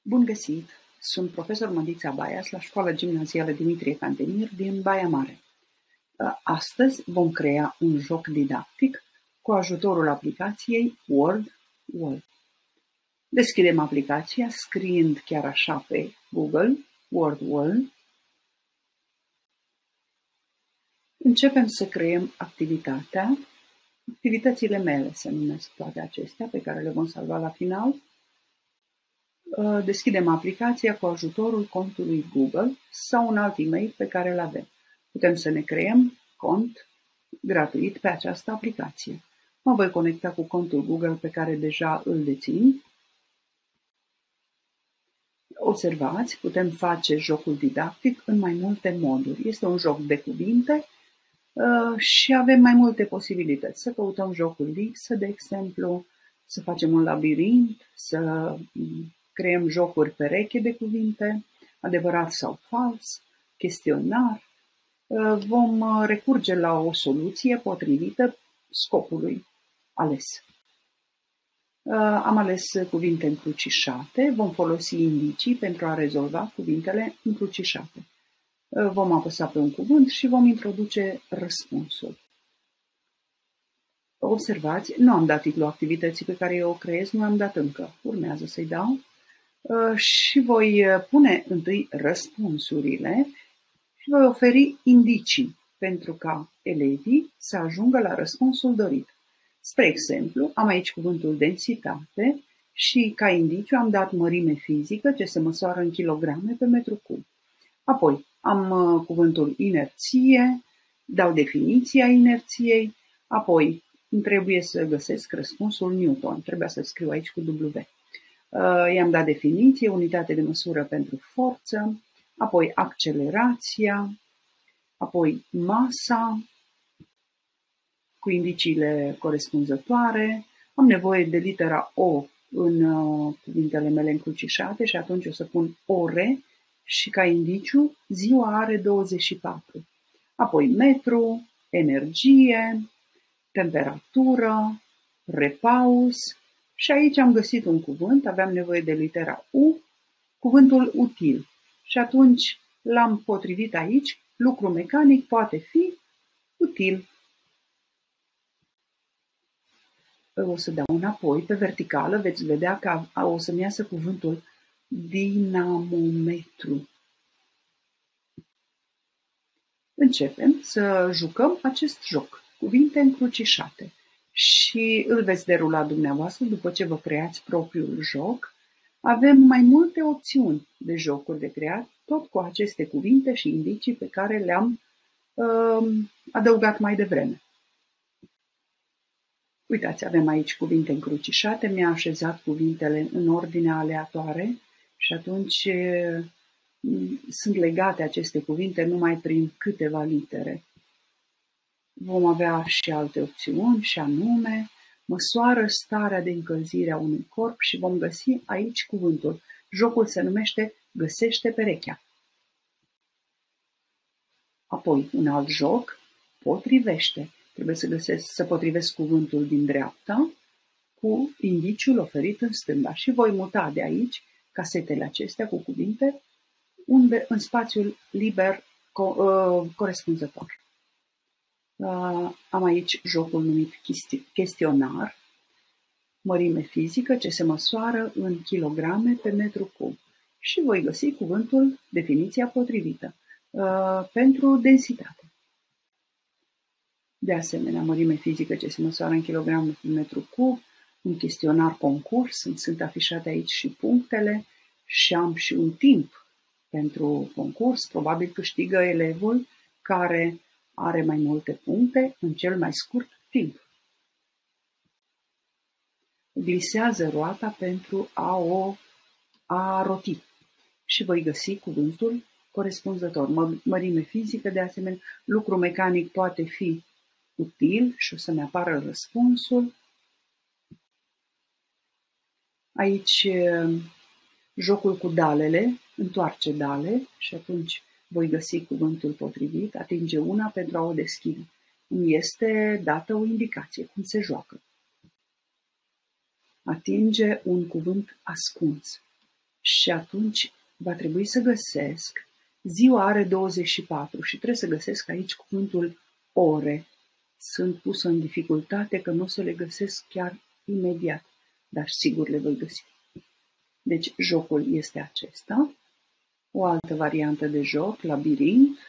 Bun găsit! Sunt profesor Măndița Baias la Școala Gimnazială Dimitrie Cantemir din Baia Mare. Astăzi vom crea un joc didactic cu ajutorul aplicației Word. Deschidem aplicația scriind chiar așa pe Google, Word. Începem să creăm activitatea. Activitățile mele se numesc toate acestea pe care le vom salva la final. Deschidem aplicația cu ajutorul contului Google sau un alt e-mail pe care îl avem. Putem să ne creăm cont gratuit pe această aplicație. Mă voi conecta cu contul Google pe care deja îl dețin. Observați, putem face jocul didactic în mai multe moduri. Este un joc de cuvinte și avem mai multe posibilități. Să căutăm jocul lipsă, de exemplu, să facem un labirint, să creăm jocuri pereche de cuvinte, adevărat sau fals, chestionar. Vom recurge la o soluție potrivită scopului ales. Am ales cuvinte încrucișate, vom folosi indicii pentru a rezolva cuvintele încrucișate. Vom apăsa pe un cuvânt și vom introduce răspunsul. Observați, nu am dat titlul activității pe care eu o creez, nu am dat încă. Urmează să-i dau și voi pune întâi răspunsurile și voi oferi indicii pentru ca elevii să ajungă la răspunsul dorit. Spre exemplu, am aici cuvântul densitate și ca indiciu am dat mărime fizică, ce se măsoară în kilograme pe metru cub. Apoi am cuvântul inerție, dau definiția inerției, apoi îmi trebuie să găsesc răspunsul Newton, trebuia să scriu aici cu W. I-am dat definiție, unitate de măsură pentru forță, apoi accelerația, apoi masa, cu indiciile corespunzătoare. Am nevoie de litera O în cuvintele mele încrucișate și atunci o să pun ore și ca indiciu ziua are 24. Apoi metru, energie, temperatură, repaus și aici am găsit un cuvânt, aveam nevoie de litera U, cuvântul util. Și atunci l-am potrivit aici, lucru mecanic poate fi util. O să dau înapoi, pe verticală, veți vedea că o să-mi iasă cuvântul dinamometru. Începem să jucăm acest joc, cuvinte încrucișate. Și îl veți derula dumneavoastră după ce vă creați propriul joc. Avem mai multe opțiuni de jocuri de creat, tot cu aceste cuvinte și indicii pe care le-am adăugat mai devreme. Uitați, avem aici cuvinte încrucișate, mi-a așezat cuvintele în ordine aleatoare și atunci sunt legate aceste cuvinte numai prin câteva litere. Vom avea și alte opțiuni, și anume, măsoară starea de încălzire a unui corp și vom găsi aici cuvântul. Jocul se numește Găsește perechea. Apoi, un alt joc, potrivește. Trebuie să potrivesc cuvântul din dreapta cu indiciul oferit în stânga și voi muta de aici casetele acestea cu cuvinte în spațiul liber corespunzător. Am aici jocul numit chestionar, mărime fizică ce se măsoară în kilograme pe metru cub și voi găsi cuvântul, definiția potrivită pentru densitate. De asemenea, mărime fizică ce se măsoară în kilograme pe metru cub, un chestionar concurs, sunt afișate aici și punctele și am și un timp pentru concurs, probabil câștigă elevul care are mai multe puncte în cel mai scurt timp. Glisează roata pentru a roti și voi găsi cuvântul corespunzător. Mărime fizică, de asemenea, lucru mecanic poate fi util și o să-mi apară răspunsul. Aici jocul cu dalele, întoarce dale și atunci voi găsi cuvântul potrivit, atinge una pentru a o deschide. Îmi este dată o indicație, cum se joacă. Atinge un cuvânt ascuns Și atunci va trebui să găsesc, ziua are 24 și trebuie să găsesc aici cuvântul ore. Sunt pusă în dificultate că nu o să le găsesc chiar imediat, dar sigur le voi găsi. Deci jocul este acesta. O altă variantă de joc, labirint,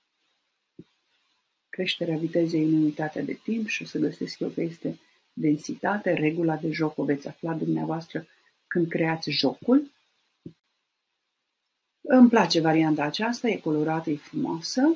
creșterea vitezei în unitatea de timp și o să găsesc eu că este densitate. Regula de joc o veți afla dumneavoastră când creați jocul. Îmi place varianta aceasta, e colorată, e frumoasă.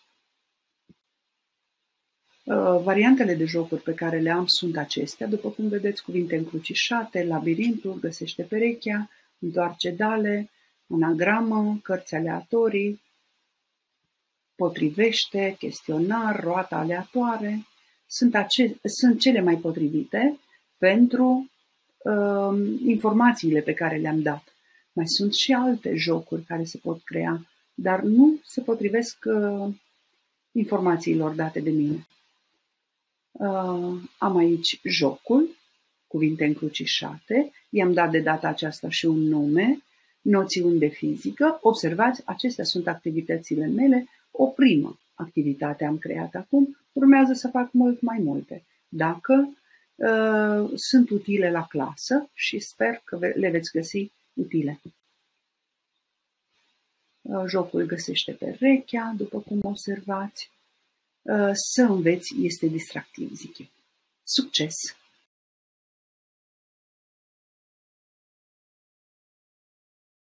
Variantele de jocuri pe care le am sunt acestea, după cum vedeți, cuvinte încrucișate, labirintul, găsește perechea, întoarce dale, anagramă, cărți aleatorii, potrivește, chestionar, roata aleatoare. Sunt cele mai potrivite pentru informațiile pe care le-am dat. Mai sunt și alte jocuri care se pot crea, dar nu se potrivesc informațiilor date de mine. Am aici jocul, cuvinte încrucișate, i-am dat de data aceasta și un nume, noțiuni de fizică. Observați, acestea sunt activitățile mele, o primă activitate am creat acum, urmează să fac mult mai multe. Dacă sunt utile la clasă și sper că le veți găsi utile. Jocul găsește perechea, după cum observați. Să înveți este distractiv, zic eu. Succes!